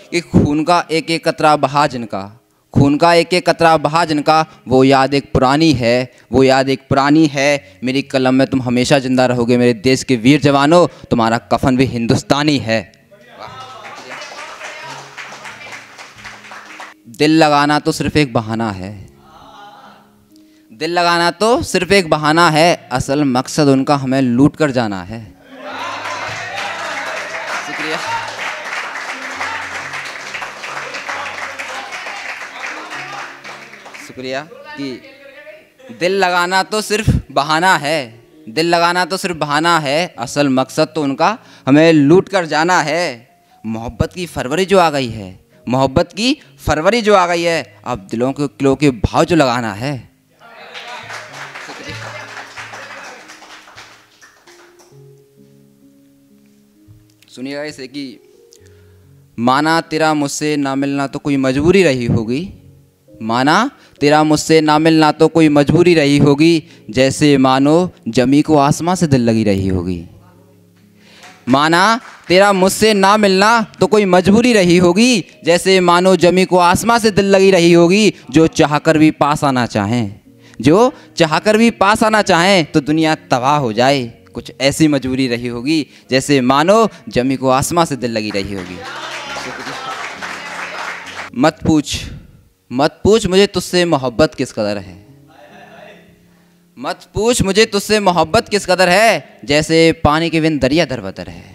कि खून का एक एक कतरा बहा जिनका, खून का एक एक कतरा बहा जिनका, वो याद एक पुरानी है, वो याद एक पुरानी है। मेरी कलम में तुम हमेशा जिंदा रहोगे मेरे देश के वीर जवानों, तुम्हारा कफन भी हिंदुस्तानी है। दिल लगाना तो सिर्फ एक बहाना है, दिल लगाना तो सिर्फ एक बहाना है, असल मकसद उनका हमें लूट कर जाना है। शुक्रिया। शुक्रिया कि दिल लगाना तो सिर्फ बहाना है, दिल लगाना तो सिर्फ बहाना है, असल मकसद तो उनका हमें लूट कर जाना है। मोहब्बत की फरवरी जो आ गई है, मोहब्बत की फरवरी जो आ गई है, अब दिलों के किलो के भाव जो लगाना है। सुनिएगा इसे कि माना तेरा मुझसे ना मिलना तो कोई मजबूरी रही होगी, माना तेरा मुझसे ना मिलना तो कोई मजबूरी रही होगी, जैसे मानो जमी को आसमां से दिल लगी रही होगी। माना तेरा मुझसे ना मिलना तो कोई मजबूरी रही होगी, जैसे मानो जमी को आसमां से दिल लगी रही होगी। जो चाहकर भी पास आना चाहें, जो चाहकर भी पास आना चाहें तो दुनिया तबाह हो जाए, कुछ ऐसी मजबूरी रही होगी, जैसे मानो जमी को आसमां से दिल लगी रही होगी। मत पूछ, मत पूछ मुझे तुझसे मोहब्बत किस कदर है, मत पूछ मुझे तुझसे मोहब्बत किस कदर है, जैसे पानी के बिन दरिया दरबदर है।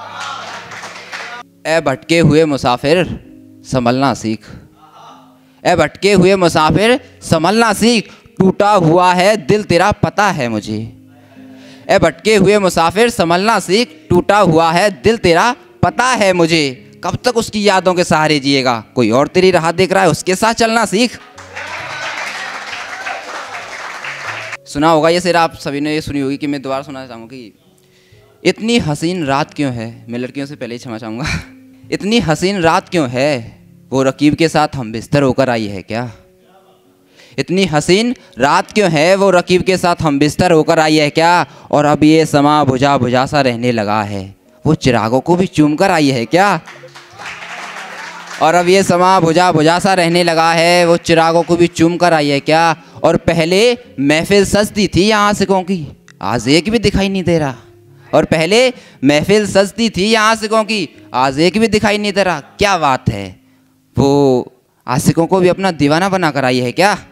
ए भटके हुए मुसाफिर संभलना सीख, ए भटके हुए मुसाफिर संभलना सीख, टूटा हुआ है दिल तेरा पता है मुझे। ए भटके हुए मुसाफिर संभलना सीख, टूटा हुआ है दिल तेरा पता है मुझे। कब तक उसकी यादों के सहारे जिएगा, कोई और तेरी राह देख रहा है उसके साथ चलना सीख। सुना होगा ये शेर, आप सभी ने ये सुनी होगी कि मैं दोबारा सुनाना चाहूँगा कि इतनी हसीन रात क्यों है, मैं लड़कियों से पहले ही क्षमा चाहूँगा, इतनी हसीन रात क्यों है, वो रकीब के साथ हम बिस्तर होकर आई है क्या। इतनी हसीन रात क्यों है, वो रकीब के साथ हम बिस्तर होकर आई है क्या। और अब ये समा बुझा बुझा सा रहने लगा है, वो चिरागों को भी चूम कर आई है क्या। और अब ये समा बुझा बुझा सा रहने लगा है, वो चिरागों को भी चूम कर आई है क्या। और पहले महफिल सजती थी यहाँ आशिकों की, आज एक भी दिखाई नहीं दे रहा। और पहले महफिल सजती थी यहाँ आशिकों की, आज एक भी दिखाई नहीं दे रहा। क्या बात है, वो आशिकों को भी अपना दीवाना बना कर आई है क्या।